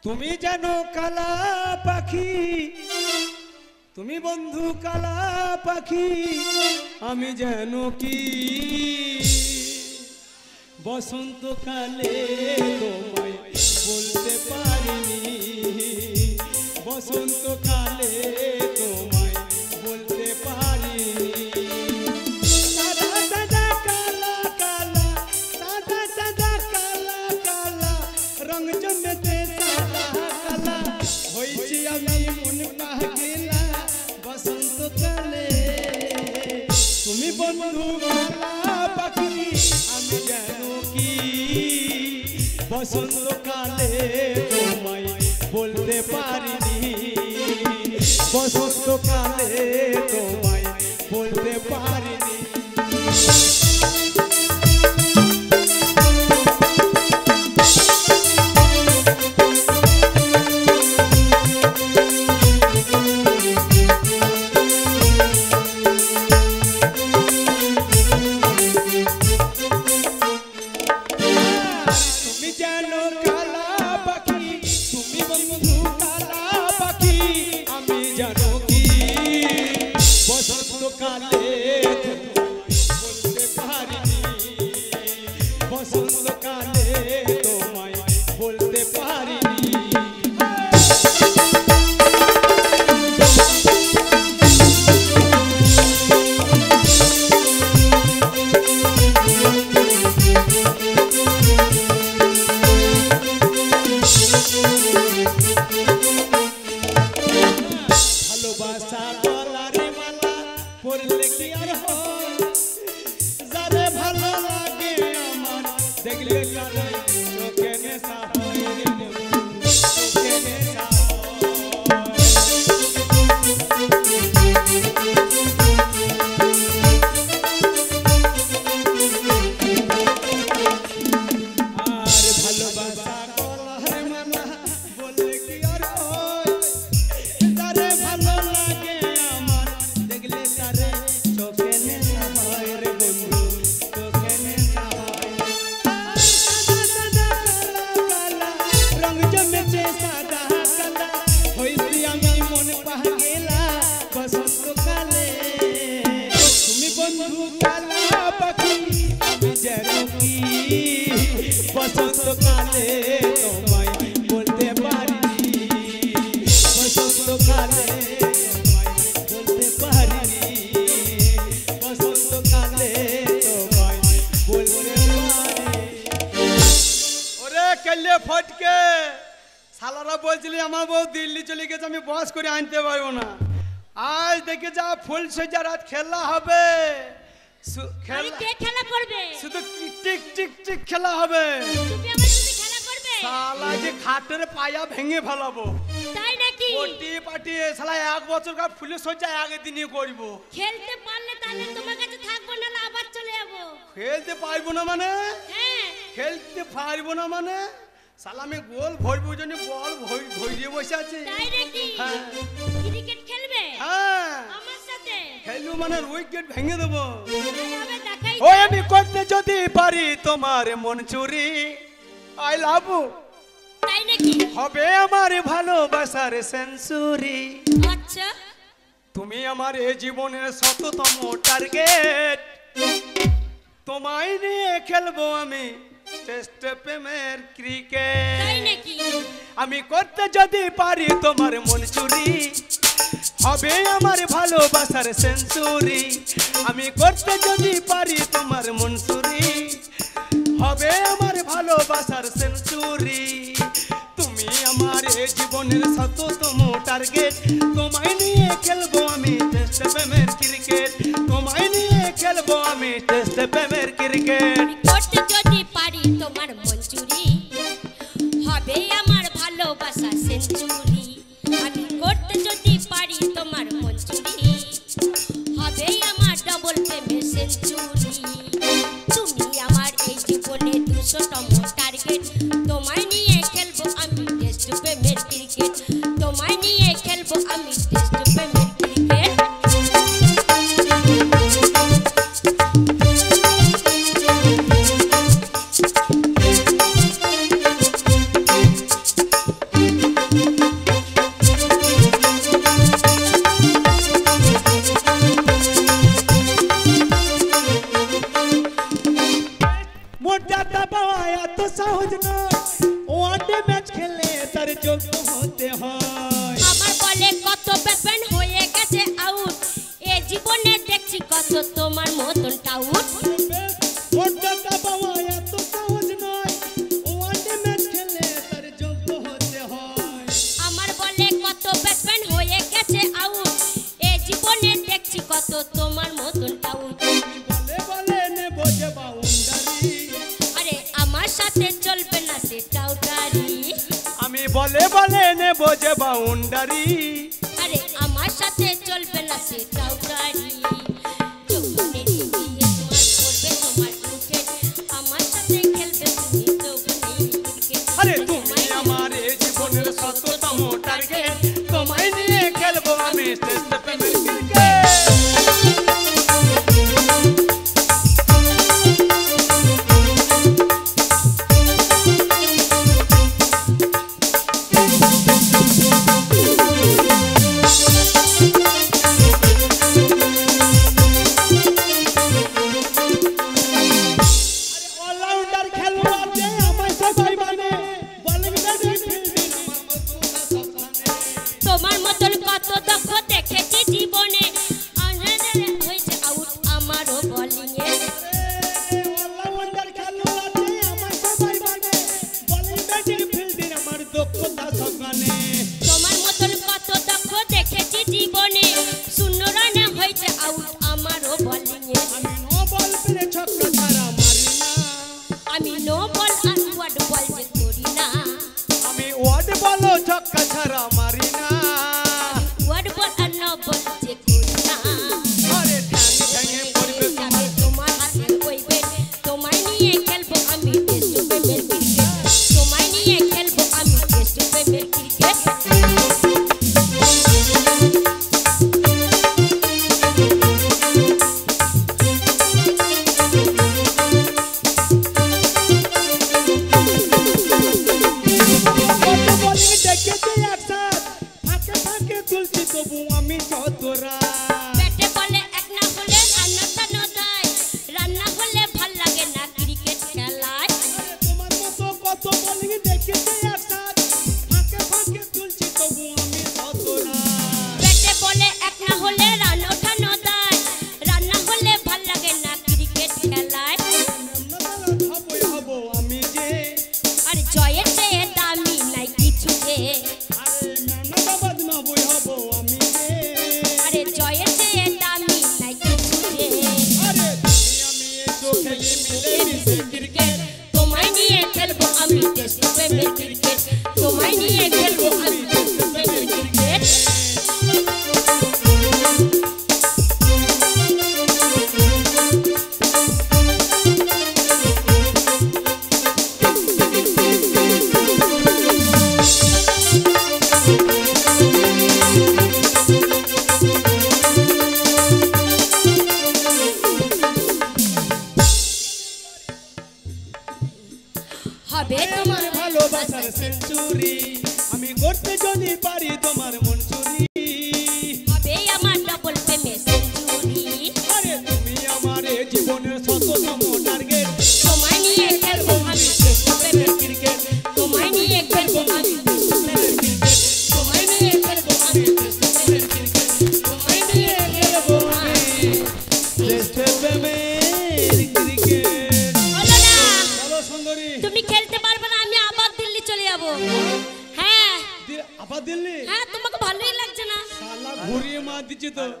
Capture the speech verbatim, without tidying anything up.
তুমি জানো কালা পাখি, তুমি বন্ধু কালা পাখি, আমি জানো কি বসন্তকালে তোমায় বলতে পারিনি, বসন্তকালে তোমায় বলতে পারিনি। সাদা সাদা কালা কালা, সাদা সাদা কালা কালা, রং জমেতে সাদা কালা, হয়েছি আমি মন পাগলা বসন্তকালে। তুমি বন্ধু কালা পাখি, আমি জানো কি বসন্তকালে তোমায় বলতে পারিনি, বসন্তকালে তোমায় বলতে পারিনি। বসন্তকালে তোমায় বলতে পারিনি, বসন্তকালে তোমায় বলতে পারিনি, বসন্তকালে তোমায় বলতে পারিনি। ওরে কেলে ফটকে শালারা বলছিলি আমার বউ দিল্লি চলে গেছে, আমি বস করে আনতে পারবো না। আজ দেখে যা ফুল সজ্জা রাত খেলা হবে, খেলা করবে শুধু টিক টিক টিক খেলা হবে। তুমি আমার সাথে খেলা করবে? শালা যে খাটের পায়া ভেঙে ফেলাবো। তাই নাকি? ওটি পাটি শালা এক বছর কা ফুলে সজ্জা এক দিনই করব। খেলতে পারলে তাহলে তোমার কাছে থাকবো, না আবার চলে যাব। খেলতে পারবো না মানে? হ্যাঁ খেলতে পারবো না মানে শালা আমি গোল ভরবো জন্য বল ধরে বসে আছি। তাই নাকি? হ্যাঁ। ক্রিকেট খেলবে? হ্যাঁ আমার সাথে খেলু মানে উইকেট ভেঙে দেবো। হবে দেখাই। ও আমি করতে যদি পারি তোমার মন চুরি, আই লাভ ইউ। তাই নাকি? হবে আমার ভালোবাসার সেঞ্চুরি। আচ্ছা তুমি আমার এই জীবনের শততম টার্গেট, তোমায় নিয়ে খেলবো আমি টেস্ট প্রেমের ক্রিকেট। তাই নাকি? আমি করতে যদি পারি তোমার মন চুরি, হবে আমার ভালোবাসার সেঞ্চুরি। আমি করতে যদি পারি তোমার মন চুরি, হবে আমার ভালোবাসার সেঞ্চুরি। তুমি আমার এই জীবনের শততম টার্গেট, তোমায় নিয়ে খেলবো আমি টেস্ট প্রেমের ক্রিকেট, তোমায় নিয়ে খেলবো আমি টেস্ট প্রেমের ক্রিকেট। করতে যদি পারি তোমার মন চুরি, হবে আমার ভালোবাসা সেঞ্চুরি। আমি করতে যদি পারি তোমার মন চুরি, হবে আমার ডবল প্রেমের সেঞ্চুরি। তুমি আমার এই জীবনে দুশোতম টার্গেট, তোমায় নিয়ে খেলবো আমি টেস্ট প্রেমের ক্রিকেট, তোমায় নিয়ে খেলবো আমি টেস্ট প্রেমের ক্রিকেট। যোগ্য হতে হয়। আমার বলে কত ব্যাটম্যান হয়ে গেছে আউট, এ জীবনে দেখছি কত তোমার মতন টাউট। ভোটটা পাওয়া এত সহজ নয়, ওয়ানডে ম্যাচ খেলে তার যোগ্য হতে হয়। আমার বলে কত ব্যাটম্যান হয়ে গেছে আউট, এ জীবনে দেখছি কত তোমার মতন টাউট। বলে বলে নেব যে বাউন্ডারি, আরে আমার সাথে চলবে না সে টাউটারি। আমি বলে বলে নেব যে বাউন্ডারি, আরে আমার সাথে চলবে না সে টাউটারি। যৌবনে দিয়ে তোমার করবে তোমার ক্রিকেট, আমার সাথে খেলবে তুমি যৌবনে ক্রিকেট। আরে তুমি আমার এই জীবনের শততম টার্গেট, তোমায় নিয়ে খেলবো আমি টেস্ট প্রেমের ক্রিকেট। অলরাউন্ডার খেলোয়াড় যে আমায় সবাই মানে, বোলিং ব্যাটিং ফিল্ডিং আমার মতো না সবখানে। তোমার মতন কত দক্ষ দেখেছি জীবনে, আনহারে হয়েছে আউট আমারও বোলিংয়ে। অলরাউন্ডার খেলোয়াড় যে আমায় সবাই মানে, বোলিং ব্যাটিং ফিল্ডিং আমার দক্ষতা সবখানে। তোমার মতন কত দক্ষ দেখেছি জীবনে, শূন্য রানে হয়েছে আউট আমারও বোলিংয়ে। আমি নো বল পেরে ছক্কা ছাড়া মারি না, আমি নো বল আর ওয়ার্ড বল যে করি না, আমি ওয়ার্ড বলো ছক্কা ছাড়া মারি না। ওয়ার্ড বল আর নো বল যে করি না। আরে ঠ্যাং ঠ্যাঙে পড়বে যাবে তোমার হাতে ওই ব্যাট, তোমায় নিয়ে খেলবো আমি টেস্ট প্রেমের ক্রিকেট, তোমায় নিয়ে খেলবো আমি টেস্ট প্রেমের ক্রিকেট। কত বোলিং দেখেছি একসাথ, ফাঁকে ফাঁকে তুলছি তবু আমি চতরা। ব্যাটে বলে এক না হলে রান্নাটা নদায়, রান্না হলে ভাল লাগে না ক্রিকেট খেলায়। আরে তোমার মতো কত বোলিং দেখেছি একসাথ, ফাঁকে ফাঁকে তুলছি তবু আমি চতরা। ব্যাটে বলে এক না হলে রান্নাটা নদায়, রান্না হলে ভাল লাগে না ক্রিকেট খেলায়। হবই হবো আমি যে, আর জয়ের চেয়ে দামি নাই কিছু যে, আরে মেহনতাবাদ নবই হবো আমি যে। আরে জয়ের চেয়ে দামি নাই কিছু যে। আরে তুমি আমি এই চোখে মিলে মিশে ক্রিকেট, তোমায় নিয়ে খেলবো আমি টেস্ট প্রেমের ক্রিকেট, তোমায় নিয়ে খেলবো আমি টেস্ট প্রেমের ক্রিকেট। হবে তোমার ভালোবাসার সেঞ্চুরি, আমি করতে যদি পারি তোমার মন চুরি। হবে আমার ডবল প্রেমের সেঞ্চুরি, আরে তুমি আমার এই জীবনের শততম টার্গেট, তোমায় নিয়ে খেলবো আমি টেস্ট প্রেমের ক্রিকেট, তোমায় নিয়ে খেলবো আমি টেস্ট প্রেমের ক্রিকেট, তোমায় নিয়ে খেলবো আমি টেস্ট প্রেমের ক্রিকেট, তোমায় নিয়ে খেলবো আমি। টেস্ট প্রেমের ক্রিকেট। বলো না, বলো সুন্দরী, তুমি খেলতে পারবে না, আমি আবার দিল্লি চলে যাবো। হ্যাঁ দি- আবার দিল্লি? হ্যাঁ, তোমাকে ভালোই লাগছে না? শালা ঘুরিয়ে মার দিচ্ছি তো।